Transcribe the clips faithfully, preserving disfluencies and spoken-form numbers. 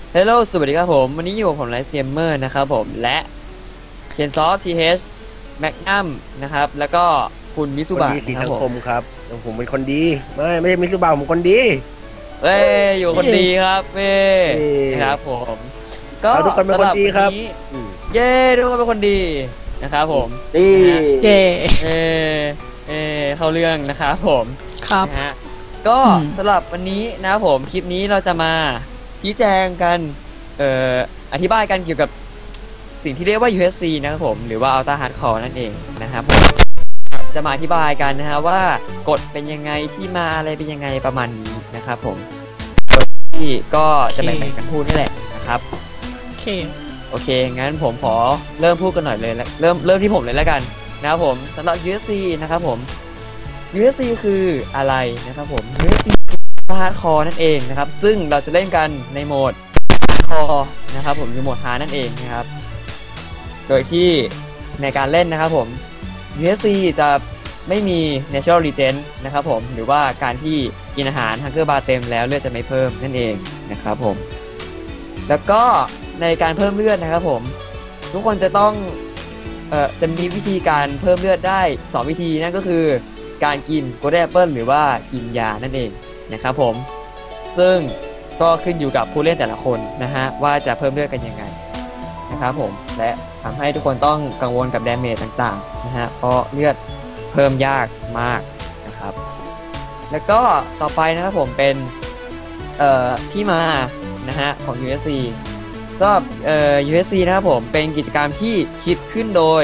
เฮลโลสวัสดีครับผมวันนี้อยู่กับผมไลฟ์เกมเมอร์นะครับผมและเคนซอฟทีเอชแมกนัมนะครับแล้วก็คุณมิซุคนบะดีสีนะครับผมสังคมครับผมเป็นคนดีไม่ไม่ใช่มิสบาผมคนดีเอ้ยอยู่คนดีครับเว้ยเอ้ยนะครับผมก็เอาทุกคนเป็นคนดีครับสำหวันนี้อืมเย้ทุกคนเป็นคนดีนะครับผมดีเย่เออเออเข้าเรื่องนะครับผมครับนะฮะก็อืมสำหรับวันนี้นะครับผมคลิปนี้เราจะมาชี้แจงกันเอ่ออธิบายกันเกี่ยวกับสิ่งที่เรียกว่า ยู เอส ซี นะครับผมหรือว่า Ultra Hardcore นั่นเองนะครับผมจะมาอธิบายกันนะฮะว่ากฎเป็นยังไงที่มาอะไรเป็นยังไงประมาณนี้นะครับผมโดยที่ก็จะแบ่งๆกันพูดนี่แหละนะครับโอเคโอเคงั้นผมขอเริ่มพูดกันหน่อยเลยละเริ่มเริ่มที่ผมเลยแล้วกันนะครับผมสำหรับ ยู เอส ซี นะครับผม ยู เอส ซี คืออะไรนะครับผม ยู เอส ซี ฮาร์ดคอร์นั่นเองนะครับซึ่งเราจะเล่นกันในโหมดฮาร์ดคอร์นะครับผมหรือโหมดฮาร์ดนั่นเองนะครับโดยที่ในการเล่นนะครับผม ยู เอส ซี จะไม่มี natural regen นะครับผมหรือว่าการที่กินอาหารฮังเกอร์บาร์เต็มแล้วเลือดจะไม่เพิ่มนั่นเองนะครับผมแล้วก็ในการเพิ่มเลือดนะครับผมทุกคนจะต้องเอ่อจะมีวิธีการเพิ่มเลือดได้สองวิธีนั่นก็คือการกินโกลเด้นแอปเปิลหรือว่ากินยานั่นเองนะครับผมซึ่งก็ขึ้นอยู่กับผู้เล่นแต่ละคนนะฮะว่าจะเพิ่มเลือดกันยังไงนะครับผมและทำให้ทุกคนต้องกังวลกับดาเมจต่างๆนะฮะเพราะเลือดเพิ่มยากมากนะครับแล้วก็ต่อไปนะครับผมเป็นเอ่อที่มานะฮะของ ยู เอส ซี ก็เอ่อ ยู เอส ซี นะครับผมเป็นกิจกรรมที่คิดขึ้นโดย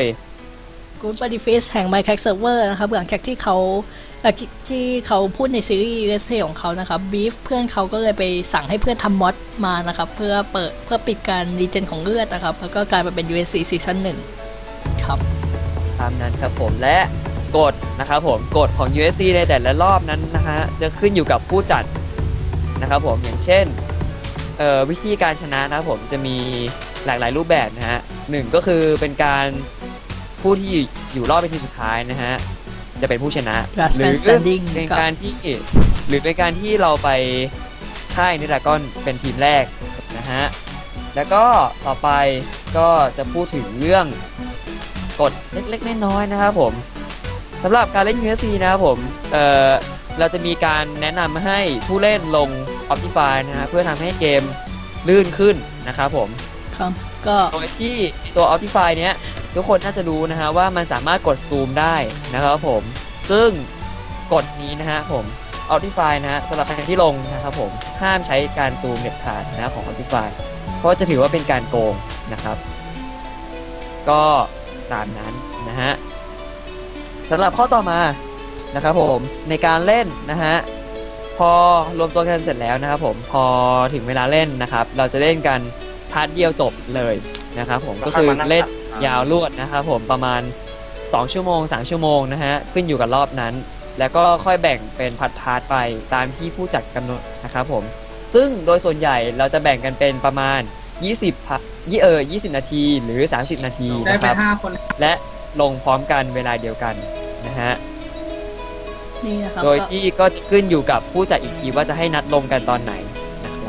Good Body Face แห่ง Minecraft Server นะครับหลังจากที่เขาเอ่อที่เขาพูดในซีรีส์ ยู เอส พี ของเขานะครับ Beef เพื่อนเขาก็เลยไปสั่งให้เพื่อนทำมอดมานะครับเพื่อเปิดเพื่อปิดการรีเจนของเลือดนะครับแล้วก็กลายมาเป็น ยู เอส ซี ซีซั่นหนึ่งครับตามนั้นครับผมและกฎนะครับผมกฎของ ยู เอส ซี ในแต่ละรอบนั้นนะฮะจะขึ้นอยู่กับผู้จัดนะครับผมอย่างเช่นเอ่อวิธีการชนะนะครับผมจะมีหลากหลายรูปแบบนะฮะหนึ่งก็คือเป็นการผู้ที่อยู่รอบเป็นทีมสุดท้ายนะฮะจะเป็นผู้ชนะ Last หรื Man อ Standing เป็นการที่หรือเป็นการที่เราไปค่ายนิดากอนเป็นทีมแรกนะฮะแล้วก็ต่อไปก็จะพูดถึงเรื่องกฎเล็กๆน้อยๆนะครับผมสำหรับการเล่น ยู เอส ซี นะครับผมเอ่อเราจะมีการแนะนำให้ผู้เล่นลง Optify นะฮะเพื่อทำให้เกมลื่นขึ้นนะครับผมครับก็โดยที่ตัว Optify เนี้ยทุกคนน่าจะรู้นะฮะว่ามันสามารถกดซูมได้นะครับผมซึ่งกฎนี้นะฮะผม Optify นะฮะสำหรับใครที่ลงนะครับผมห้ามใช้การซูมเด็ดขาดนะของ Optify เพราะจะถือว่าเป็นการโกงนะครับก็ตามนั้นนะฮะสำหรับข้อต่อมานะครับผมในการเล่นนะฮะพอรวมตัวกันเสร็จแล้วนะครับผมพอถึงเวลาเล่นนะครับเราจะเล่นกันพาร์ทเดียวจบเลยนะครับผมก็คือเล่นยาวรวดนะครับผมประมาณสองชั่วโมงสามชั่วโมงนะฮะขึ้นอยู่กับรอบนั้นแล้วก็ค่อยแบ่งเป็นพาร์ทๆไปตามที่ผู้จัดกำหนดนะครับผมซึ่งโดยส่วนใหญ่เราจะแบ่งกันเป็นประมาณยี่สิบพายี่เออยี่สิบนาทีหรือสามสิบนาทีนะครับและลงพร้อมกันเวลาเดียวกันนะฮะนี่นะครับโดยที่ก็จะขึ้นอยู่กับผู้จัดอีกทีว่าจะให้นัดลงกันตอนไหนนะครับ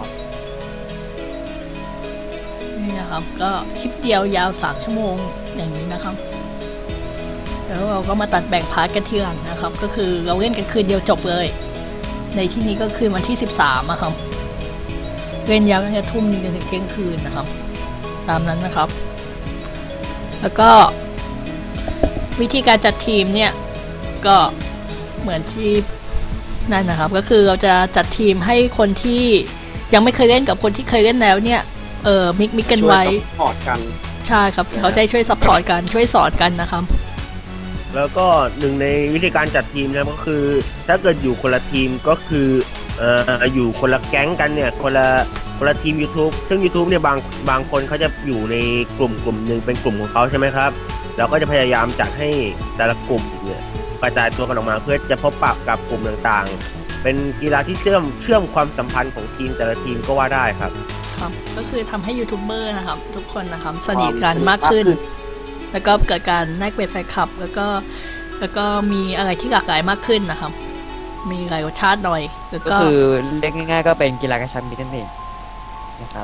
นี่นะครับก็คลิปเดียวยาวสามชั่วโมงอย่างนี้นะครับแล้วเราก็มาตัดแบ่งพาร์ทกันทีหลังนะครับก็คือเราเล่นกันคืนเดียวจบเลยในที่นี้ก็คือวันที่สิบสามอะครับเล่นยาวตั้งแต่ทุ่มนึงจนถึงเที่ยงคืนนะครับตามนั้นนะครับแล้วก็วิธีการจัดทีมเนี่ยก็เหมือนที่นั่นนะครับก็คือเราจะจัดทีมให้คนที่ยังไม่เคยเล่นกับคนที่เคยเล่นแล้วเนี่ยเออมิกมิกกันไว้ช่วยซัพพอร์ตกันใช่ครับเขาจะช่วยซัพพอร์ตกันช่วยสอนกันนะครับแล้วก็หนึ่งในวิธีการจัดทีมนะก็คือ ถ้าเกิดอยู่คนละทีมก็คือเอ่ออยู่คนละแก๊งกันเนี่ยคนละคนละทีม YouTube ซึ่ง YouTube เนี่ยบางบางคนเขาจะอยู่ในกลุ่มกลุ่มหนึ่งเป็นกลุ่มของเขาใช่ไหมครับเราก็จะพยายามจัดให้แต่ละกลุ่มเนี่ยกระจายตัวกันออกมาเพื่อจะพบปะกับกลุ่มต่างๆเป็นกีฬาที่เชื่อมเชื่อมความสัมพันธ์ของทีมแต่ละทีมก็ว่าได้ครับครับก็คือทำให้ยูทูบเบอร์นะครับทุกคนนะครับสนิทกันมากขึ้น แล้วก็เกิดการแลกเปลี่ยนแฟนคลับแล้วก็แล้วก็มีอะไรที่หลากหลายมากขึ้นนะครับมีหลายรสชาติหน่อยแล้วก็ก็คือเรียกง่ายๆก็เป็นกีฬากระชับมิตรนั่นเองนะครับค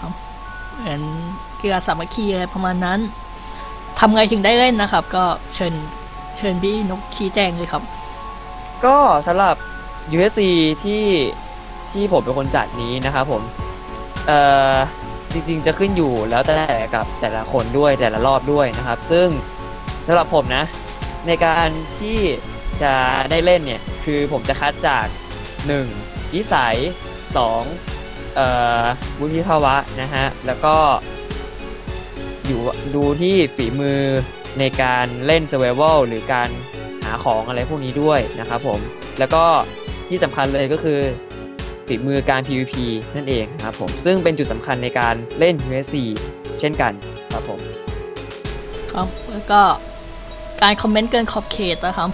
นะครับเหมือนกีฬาสามัคคีอะไรประมาณนั้นทำไงถึงได้เล่นนะครับ ก็เชิญเชิญพี่นกชี้แจงเลยครับก็สำหรับ ยู เอฟ ซี ที่ที่ผมเป็นคนจัดนี้นะครับผมเอ่อจริงๆจะขึ้นอยู่แล้วแต่กับแต่ละคนด้วยแต่ละรอบด้วยนะครับซึ่งสำหรับผมนะในการที่จะได้เล่นเนี่ยคือผมจะคัดจากหนึ่งนิสัยสองเอ่อวุฒิภาวะนะฮะแล้วก็อยู่ดูที่ฝีมือในการเล่น Survival หรือการหาของอะไรพวกนี้ด้วยนะครับผมแล้วก็ที่สำคัญเลยก็คือฝีมือการ พี วี พี นั่นเองครับผมซึ่งเป็นจุดสำคัญในการเล่น ยู เอฟ ซี เช่นกันครับผมครับแล้วก็การคอมเมนต์เกินขอบเขตนะครับ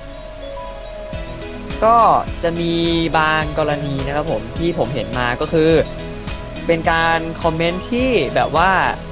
ก็จะมีบางกรณีนะครับผมที่ผมเห็นมาก็คือเป็นการคอมเมนต์ที่แบบว่า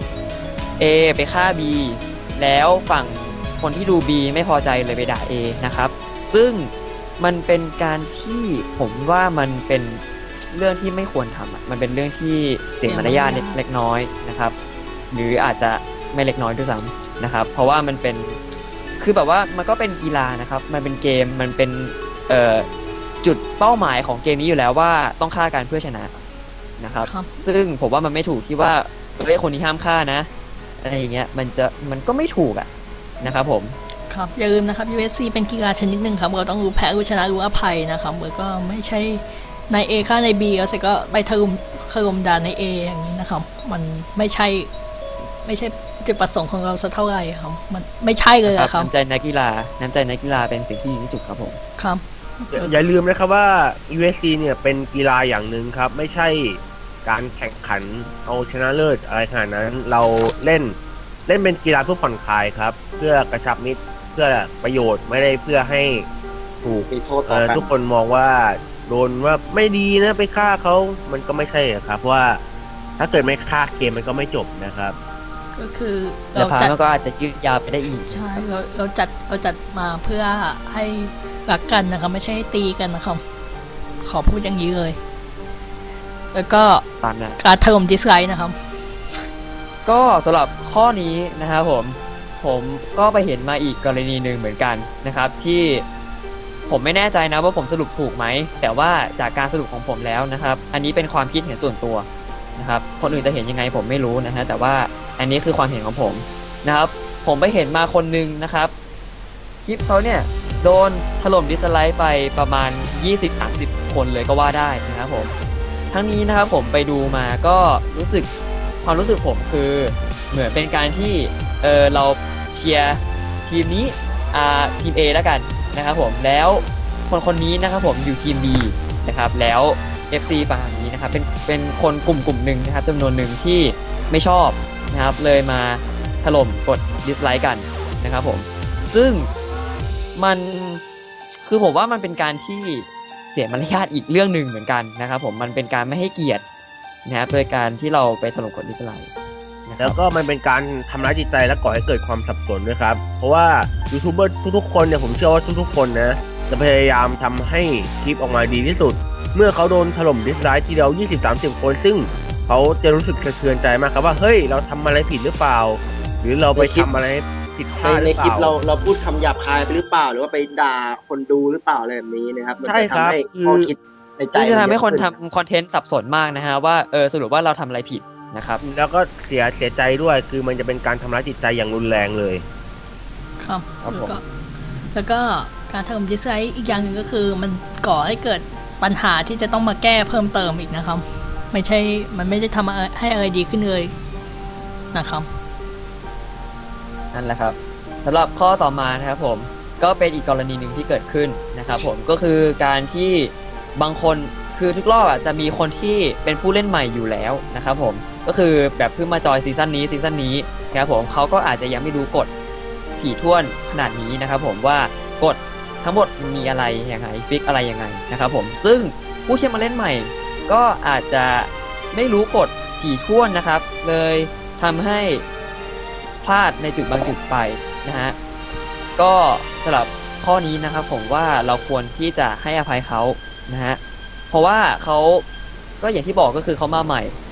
A ไปฆ่า B แล้วฝั่งคนที่ดู B ไม่พอใจเลยไปด่า A นะครับซึ่งมันเป็นการที่ผมว่ามันเป็นเรื่องที่ไม่ควรทำอ่ะมันเป็นเรื่องที่เสียมารยาทเล็กน้อยนะครับหรืออาจจะไม่เล็กน้อยด้วยซ้ำนะครับเพราะว่ามันเป็นคือแบบว่ามันก็เป็นกีฬานะครับมันเป็นเกมมันเป็นเอ่อจุดเป้าหมายของเกมนี้อยู่แล้วว่าต้องฆ่ากันเพื่อชนะนะครับซึ่งผมว่ามันไม่ถูกที่ว่าเฮ้ยคนนี้ห้ามฆ่านะอะไรอย่างเงี้ยมันจะมันก็ไม่ถูกอ่ะนะครับผมครับอย่าลืมนะครับ ยู เอฟ ซี เป็นกีฬาชนิดหนึ่งครับเราต้องรู้แพ้รู้ชนะรู้อภัยนะครับแล้วก็ไม่ใช่ใน A ฆ่าใน B แล้วเสร็จก็ไปถล่มถล่มด่าใน A อย่างนี้นะครับมันไม่ใช่ไม่ใช่จุดประสงค์ของเราสักเท่าไหร่ครับมันไม่ใช่เลยครับน้ำใจนักกีฬาน้ำใจนักกีฬาเป็นสิ่งที่ดีที่สุดครับผมครับอย่าลืมนะครับว่า ยู เอฟ ซี เนี่ยเป็นกีฬาอย่างหนึ่งครับไม่ใช่การแข่งขันเอาชนะเลิศอะไรขนาดนั้นเราเล่นเล่นเป็นกีฬาเพื่อผ่อนคลายครับเพื่อกระชับมิตรเพื่อประโยชน์ไม่ได้เพื่อให้ถูกทุกคนมองว่าโดนว่าไม่ดีนะไปฆ่าเขามันก็ไม่ใช่ครับว่าถ้าเกิดไม่ฆ่าเกมมันก็ไม่จบนะครับก็คือเราจัดมันก็อาจจะยืดยาวไปได้อีกใช่เราเราจัดเราจัดมาเพื่อให้รักกันนะครับไม่ใช่ตีกันนะครับขอพูดอย่างนี้เลยแล้วก็การถล่มดิสไลค์นะครับก็สำหรับข้อนี้นะครับผมผมก็ไปเห็นมาอีกกรณีหนึ่งเหมือนกันนะครับที่ผมไม่แน่ใจนะว่าผมสรุปถูกไหมแต่ว่าจากการสรุปของผมแล้วนะครับอันนี้เป็นความคิดเห็นส่วนตัวนะครับคนอื่นจะเห็นยังไงผมไม่รู้นะฮะแต่ว่าอันนี้คือความเห็นของผมนะครับผมไปเห็นมาคนนึงนะครับคลิปเขาเนี่ยโดนถล่มดิสไลค์ไปประมาณ ยี่สิบถึงสามสิบ คนเลยก็ว่าได้นะครับผมทั้งนี้นะครับผมไปดูมาก็รู้สึกความรู้สึกผมคือเหมือนเป็นการที่เออเราเชียร์ทีมนี้อ่าทีม A แล้วกันนะครับผมแล้วคนคนนี้นะครับผมอยู่ทีม B นะครับแล้ว เอฟ ซี ฝั่งนี้นะครับเป็นเป็นคนกลุ่มกลุ่มหนึ่งนะครับจำนวนหนึ่งที่ไม่ชอบนะครับเลยมาถล่มกดดิสไลค์กันนะครับผมซึ่งมันคือผมว่ามันเป็นการที่เสียมารยาทอีกเรื่องหนึ่งเหมือนกันนะครับผมมันเป็นการไม่ให้เกียรตินะครับโดยการที่เราไปถล่มกดดิสไลค์แล้วก็มันเป็นการทำร้ายจิตใจและก่อให้เกิดความสับสนด้วยครับเพราะว่ายูทูบเบอร์ทุกๆคนเนี่ยผมเชื่อว่าทุกๆคนนะจะพยายามทำให้คลิปออกมาดีที่สุดเมื่อเขาโดนถล่มดิสไลค์ทีเดียว ยี่สิบถึงสามสิบ คนซึ่งเขาจะรู้สึกสะเทือนใจมากครับว่าเฮ้ยเราทำอะไรผิดหรือเปล่าหรือเราไปทำอะไรผิดพลาดหรือเปล่าในคลิปเราเราพูดคำหยาบคายไปหรือเปล่าหรือว่าไปด่าคนดูหรือเปล่าอะไรแบบนี้นะครับใช่ครับข้อคิดในใจจะทำให้คนทำคอนเทนต์สับสนมากนะฮะว่าเออสรุปว่าเราทำอะไรผิดนะครับแล้วก็เสียเสียใจด้วยคือมันจะเป็นการทำร้ายจิตใจอย่างรุนแรงเลยครับแล้วก็แล้วก็การถล่มดิสไลค์อีกอย่างหนึ่งก็คือมันก่อให้เกิดปัญหาที่จะต้องมาแก้เพิ่มเติมอีกนะครับไม่ใช่มันไม่ได้ทำให้อะไรดีขึ้นเลยนะครับนั่นแหละครับสำหรับข้อต่อมานะครับผมก็เป็นอีกกรณีหนึ่งที่เกิดขึ้นนะครับผมก็คือการที่บางคนคือทุกรอบอ่ะจะมีคนที่เป็นผู้เล่นใหม่อยู่แล้วนะครับผมก็คือแบบเพิ่งมาจอยซีซั่นนี้ซีซั่นนี้นะครับผมเขาก็อาจจะยังไม่รู้กฎถี่ถ้วนขนาดนี้นะครับผมว่ากฎทั้งหมดมีอะไรยังไงฟิกอะไรยังไงนะครับผมซึ่งผู้ที่มาเล่นใหม่ก็อาจจะไม่รู้กฎถี่ถ้วนนะครับเลยทำให้พลาดในจุดบางจุดไปนะฮะก็สำหรับข้อนี้นะครับผมว่าเราควรที่จะให้อภัยเขานะฮะเพราะว่าเขาก็อย่างที่บอกก็คือเขามาใหม่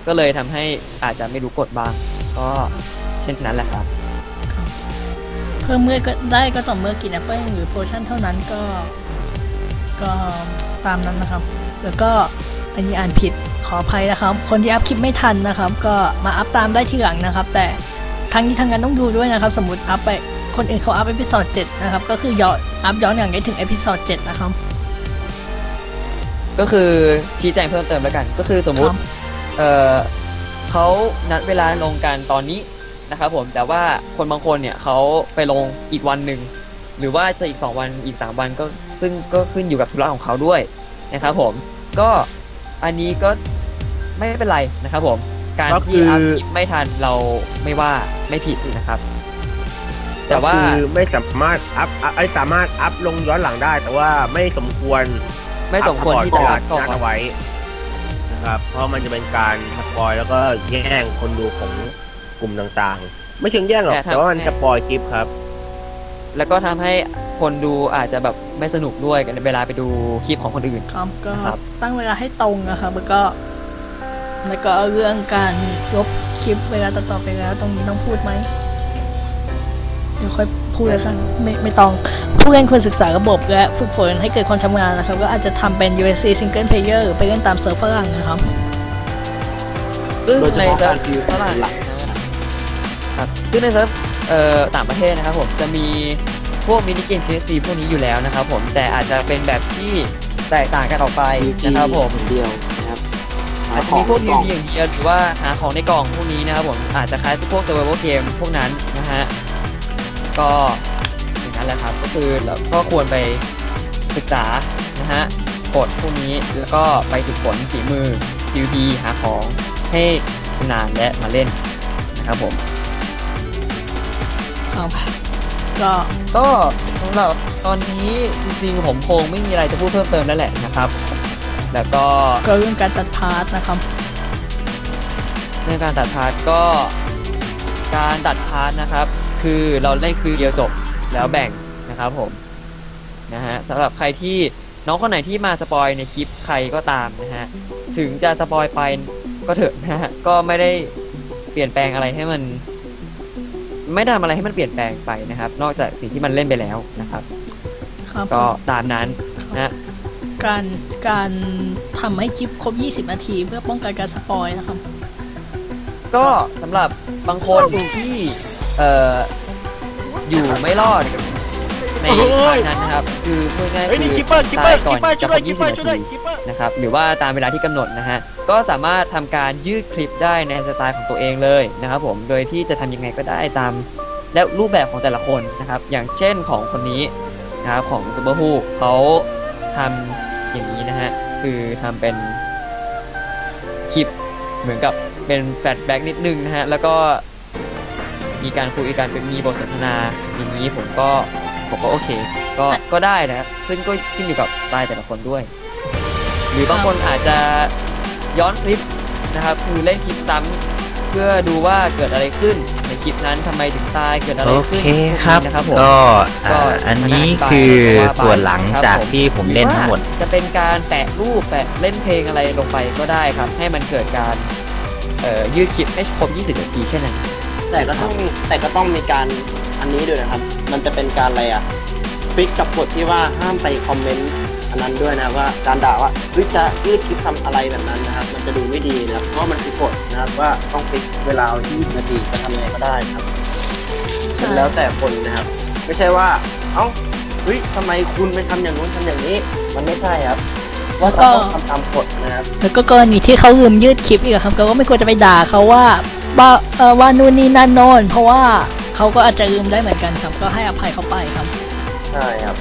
ก็เลยทำให้อาจจะไม่รู้กฎบ้าง ก็เช่นนั้นแหละครับเพิ่มเมื่อก็ได้ก็ต่อเมื่อกินแอปเปิ้ลหรือโพชั่นเท่านั้นก็ ก็ตามนั้นนะครับ แล้วก็อันนี้อ่านผิดขออภัยนะครับ คนที่อัพคลิปไม่ทันนะครับ ก็มาอัพตามได้ทีหลังนะครับ แต่ทั้งนี้ทั้งนั้นต้องดูด้วยนะครับ สมมติอัพไปคนอื่นเขาอัพเอพิโซดเจ็ดนะครับก็คือย้อนอัพย้อนหลังได้ถึงเอพิโซดเจ็ดนะครับก็คือชี้แจงเพิ่มเติมแล้วกัน ก็คือสมมุติครับเออเขานัดเวลาลงกันตอนนี้นะครับผมแต่ว่าคนบางคนเนี่ยเขาไปลงอีกวันหนึ่งหรือว่าจะอีกสองวันอีกสามวันก็ซึ่งก็ขึ้นอยู่กับธุระของเขาด้วยนะครับผมก็อันนี้ก็ไม่เป็นไรนะครับผมการก็คืที่ออัพคลิปไม่ทันเราไม่ว่าไม่ผิดนะครับ แต่ว่าก็คือไม่สามารถอัพอัพไอ้สามารถอัพลงย้อนหลังได้ แต่ว่าไม่สมควรไม่สมควรที่จะอัพก่อนเอาไว้นะครับเพราะมันจะเป็นการสปอยแล้วก็แย่งคนดูของกลุ่มต่างๆ ไม่เชิงแย่งหรอกแต่ว่ามันสปอยคลิปครับแล้วก็ทำให้คนดูอาจจะแบบไม่สนุกด้วยกันเวลาไปดูคลิปของคนอื่นครับก็ครับตั้งเวลาให้ตรงนะครับแล้วก็แล้วก็เรื่องการลบคลิปเวลาต่อๆไปแล้วตรงนี้ต้องพูดไหมเดี๋ยวค่อยพูดแล้วกันไม่ไม่ต้องผู้เล่นควรศึกษาระบบและฝึกฝนให้เกิดความชำนาญนะครับก็อาจจะทำเป็น ยู เอส ซี Single Player หรือไปเล่นตามเซิร์ฟฝรั่งนะครับซึ่งโดยเฉในพาะเซิร์กาฟรฟิวฝรั่งนะครับซึ่งในเซิร์ฟเอ่อต่างประเทศนะครับผมจะมีพวกมินิเกม เค เอส ซี พวกนี้อยู่แล้วนะครับผมแต่อาจจะเป็นแบบที่แตกต่างกันออกไปนะครับผมเดียวนะครับอาจจะมีพวก พี วี พี อย่างเดียวหรือว่าหาของในกล่องพวกนี้นะครับผมอาจจะคล้ายพวก Survival Game พวกนั้นนะฮะก็อย่างนั้นแหละครับก็คือเราก็ควรไปศึกษานะฮะกฎพวกนี้แล้วก็ไปฝึกฝนฝีมือ พี วี พี หาของให้ชำนาญและมาเล่นนะครับผมครับก็ก็สำหรับตอนนี้จริงๆผมคงไม่มีอะไรจะพูดเพิ่มเติมแล้วแหละนะครับ แล้วก็ก็เรื่องการตัดพาร์ทนะครับในการตัดพาร์ทก็การตัดพาร์ทนะครับ คือเราเล่นคือเดียวจบแล้วแบ่งนะครับผมนะฮะสำหรับใครที่น้องคนไหนที่มาสปอยในคลิปใครก็ตามนะฮะถึงจะสปอยไปก็เถอะนะฮะก็ไม่ได้เปลี่ยนแปลงอะไรให้มัน ไม่ได้ทำอะไรให้มันเปลี่ยนแปลงไปนะครับ นอกจากสิ่งที่มันเล่นไปแล้วนะครับครับก็ตามนั้นนะการการทำให้คลิปครบ ยี่สิบ นาทีเพื่อป้องกันการสปอยนะครับก็สำหรับบางคนที่เอ่ออยู่ไม่รอดในทางนั้นนะครับ คือพูดง่ายๆเฮ้ยนี่คือคิปเปอร์คิปเปอตายร์ก่อคินปเปอร์จะช่วยครบด้วยคิยี่ปสิเปอบ ร์นาช่วยด้วยทีคิปเปอร์นะครับหรือว่าตามเวลาที่กำหนดนะฮะก็สามารถทำการยืดคลิปได้ในสไตล์ของตัวเองเลยนะครับผมโดยที่จะทำยังไงก็ได้ตามและรูปแบบของแต่ละคนนะครับอย่างเช่นของคนนี้นะครับของซูเปอร์ฮูเขาทำอย่างนี้นะฮะคือทำเป็นคลิปเหมือนกับเป็นแฟลชแบ็กนิดนึงนะฮะแล้วก็มีการคุยกันเป็นมีบทสนทนาอย่างนี้ผมก็ผมก็โอเคก็ก็ได้นะครับซึ่งก็ขึ้นอยู่กับสไตล์แต่ละคนด้วย หรือบางคนอาจจะย้อนคลิปนะครับคือเล่นคลิปซ้ำเพื่อดูว่าเกิดอะไรขึ้นในคลิปนั้นทำไมถึงตายเกิดอะไรโอขึ้นเคครับพวกนี้นะครับผมก็ก็อ่าอันนี้มาอธิบายคือว่าไปส่วนหลังครับจากผมที่ผมเล่นทั้งหมดรือว่าจะเป็นการแปะรูปแปะเล่นเพลงอะไรลงไปก็ได้ครับ ให้มันเกิดการเอ่อยืดคลิปให้ครบยี่สิบนาทีแค่นั้นแต่ก็ต้องแต่ก็ต้องมีการอันนี้ด้วยนะครับ มันจะเป็นการอะไรอ่ะฟิกกับกฎที่ว่าห้ามไปคอมเมนต์อันนั้นด้วยนะว่าการด่าว่าเฮ้ยจะยืดคลิปทำอะไรแบบนั้นนะครับ มันจะดูไม่ดีนะครับเพราะมันคือกฎนะครับว่าต้องฟิกเวลายี่สิบนาทีจะทำยังไงก็ได้ครับเป็นแล้วแต่คนนะครับ ไม่ใช่ว่าเอ้าเฮ้ยทำไมคุณไปทำอย่างนู้นทำอย่างนี้ มันไม่ใช่ครับว่าเราต้องทำตามกฎนะครับแล้วก็กรณีที่เขาลืมยืดคลิปอีกอะครับก็ไม่ควรจะไปด่าเขาว่าว่าเอ่อว่านู่นนี่นั่นโน่นเพราะว่าเขาก็อาจจะลืมได้เหมือนกันครับก็ให้อภัยเขาไปครับใช่ครับ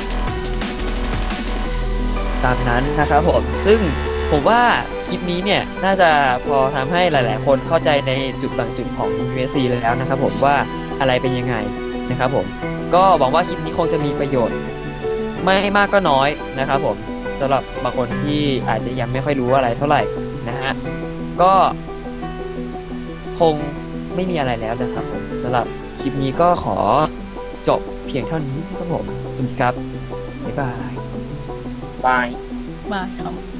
ตามนั้นนะครับผมซึ่งผมว่าคลิปนี้เนี่ยน่าจะพอทำให้หลาย ๆ คนเข้าใจในจุดบางจุดของ ยู เอส ซี แล้วนะครับผมว่าอะไรเป็นยังไงนะครับผมก็หวังว่าคลิปนี้คงจะมีประโยชน์ไม่มากก็น้อยนะครับผมสำหรับบางคนที่อาจจะยังไม่ค่อยรู้อะไรเท่าไหร่นะฮะก็คงไม่มีอะไรแล้วนะครับผมสำหรับคลิปนี้ก็ขอจบเพียงเท่านี้ครับผมสวัสดีครับบ๊ายบายบายบายครับ